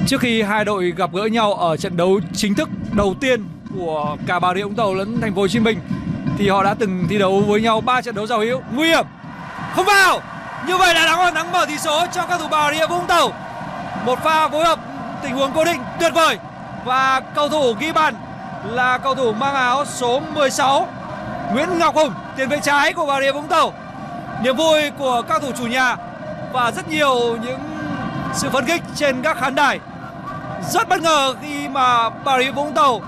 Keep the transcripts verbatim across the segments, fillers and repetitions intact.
Trước khi hai đội gặp gỡ nhau ở trận đấu chính thức đầu tiên của cả Bà Rịa Vũng Tàu lẫn Thành phố Hồ Chí Minh thì họ đã từng thi đấu với nhau ba trận đấu giao hữu. Nguy hiểm, không vào. Như vậy là đã thắng mở tỷ số cho các thủ Bà Rịa Vũng Tàu. Một pha phối hợp tình huống cố định tuyệt vời và cầu thủ ghi bàn là cầu thủ mang áo số mười sáu Nguyễn Ngọc Hùng, tiền vệ trái của Bà Rịa Vũng Tàu. Niềm vui của các thủ chủ nhà và rất nhiều những sự phấn khích trên các khán đài. Rất bất ngờ khi mà Bà Rịa Vũng Tàu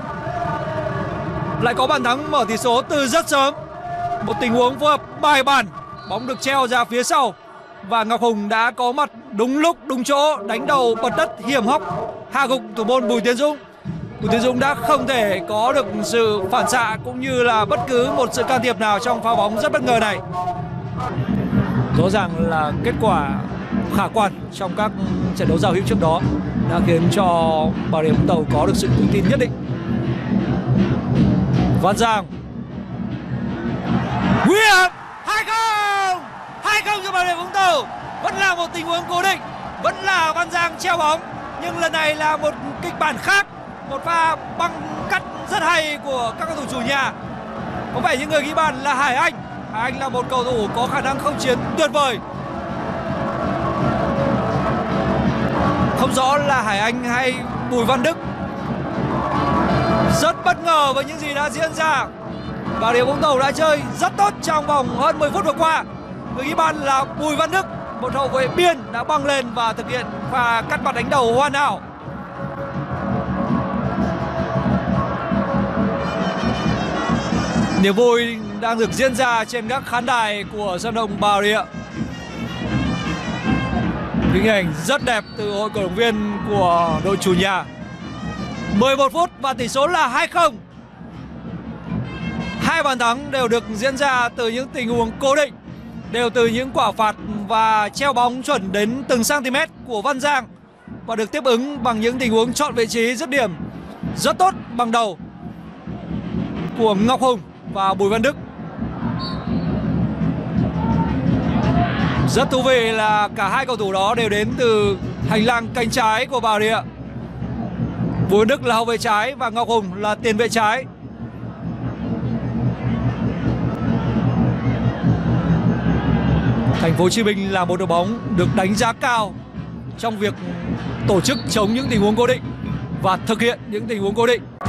lại có bàn thắng mở tỷ số từ rất sớm. Một tình huống phối hợp bài bản, bóng được treo ra phía sau và Ngọc Hùng đã có mặt đúng lúc đúng chỗ, đánh đầu bật đất hiểm hóc hạ gục thủ môn Bùi Tiến Dũng. Bùi Tiến Dũng đã không thể có được sự phản xạ cũng như là bất cứ một sự can thiệp nào trong pha bóng rất bất ngờ này. Rõ ràng là kết quả khả quan trong các trận đấu giao hữu trước đó đã khiến cho Bà Rịa Vũng Tàu có được sự tự tin nhất định. Văn Giang, nguy hiểm, hai không, hai không cho Bà Rịa Vũng Tàu. Vẫn là một tình huống cố định, vẫn là Văn Giang treo bóng, nhưng lần này là một kịch bản khác, một pha băng cắt rất hay của các cầu thủ chủ nhà. Có vẻ những người ghi bàn là Hải Anh. Hải Anh là một cầu thủ có khả năng không chiến tuyệt vời. Không rõ là Hải Anh hay Bùi Văn Đức. Rất bất ngờ với những gì đã diễn ra. Bà Rịa Vũng Tàu đã chơi rất tốt trong vòng hơn mười phút vừa qua. Người ghi bàn là Bùi Văn Đức, một hậu vệ biên đã băng lên và thực hiện pha cắt mặt đánh đầu hoàn hảo. Niềm vui đang được diễn ra trên các khán đài của sân vận động Bà Rịa. Hình ảnh rất đẹp từ hội cổ động viên của đội chủ nhà. mười một phút và tỷ số là hai không. Hai bàn thắng đều được diễn ra từ những tình huống cố định, đều từ những quả phạt và treo bóng chuẩn đến từng cm của Văn Giang và được tiếp ứng bằng những tình huống chọn vị trí dứt điểm rất tốt bằng đầu của Ngọc Hùng và Bùi Văn Đức. Rất thú vị là cả hai cầu thủ đó đều đến từ hành lang cánh trái của Bà Rịa. Bùi Văn Đức là hậu vệ trái và Ngọc Hùng là tiền vệ trái. Thành phố Hồ Chí Minh là một đội bóng được đánh giá cao trong việc tổ chức chống những tình huống cố định và thực hiện những tình huống cố định.